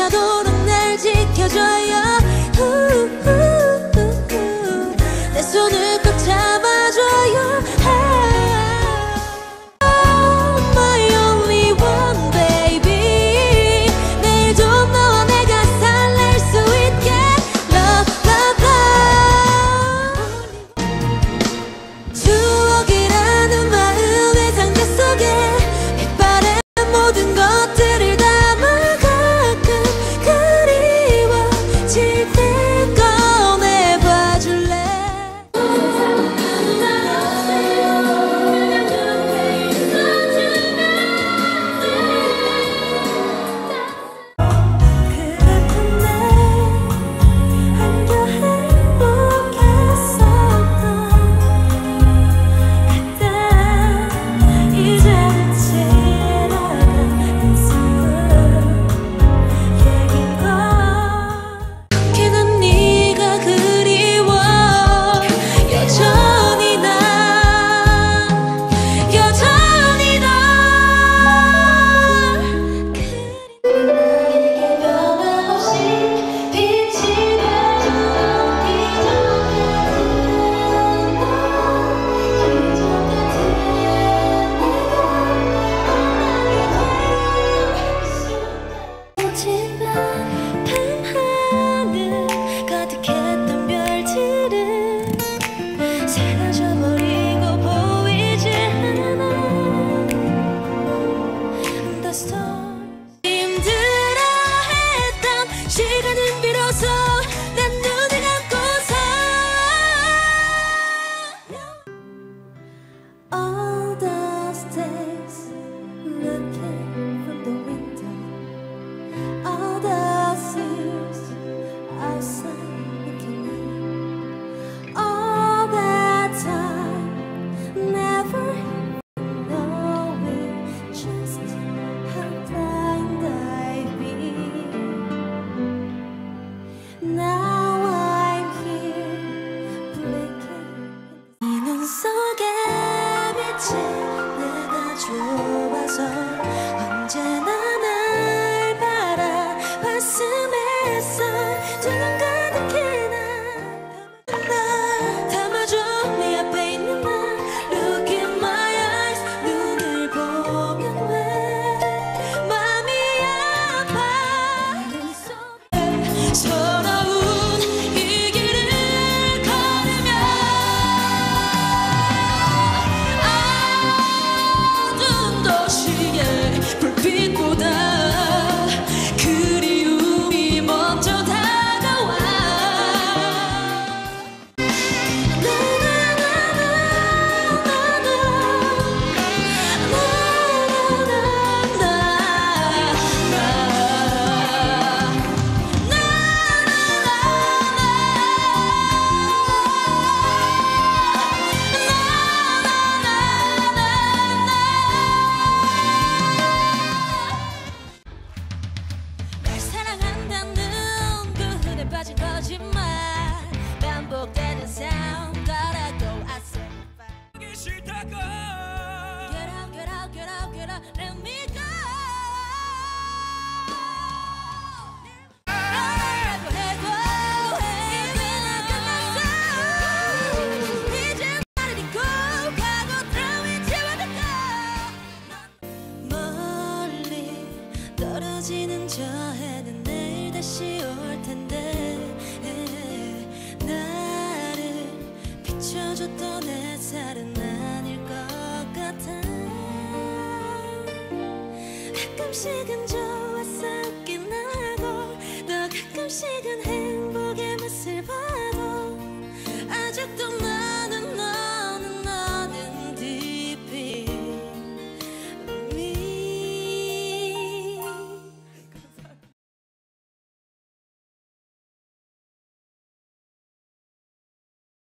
가도록 날 지켜줘요. 내 손을 꼭 잡아줘요. My only one baby. 내일도 너와 내가 설렐 수 있게 Love love love. 추억이라는 마음의 상자 속에 빛바랜 모든 것들을 담아 가끔 그리워질 때 꺼내봐줄래. 시간은 비로소 난 눈을 감고서 All those days looking from the window, all those years outside looking in, all that time never knowing just how blind I've been. Now I'm here blinking. 이 눈 속에 빛이 내가 좋아서 언제나 날 바라봤음에서 두 눈 가득히 나 담아줘. 내 앞에 있는 나 Look in my eyes. 눈을 보면 왜 마음이 아파. 내 속에 서러운 이 길을 걸으면 어두운 도시의 불빛보다 그리움이 먼저 다가와. 날 사랑한다는 그 흔해 빠진 거짓말 반복되는 sound Gotta go I say 보기 싫다고 Get out get out get out get out Let me go. 해고 해고 이제는 끝났어. 이제 나를 잊고 가고 따윈 지워둘까. 멀리 떨어지는 저 해는 내일 다시 올 텐데 나를 비춰줬던 햇살은 아닐 것 같아. 가끔씩은 저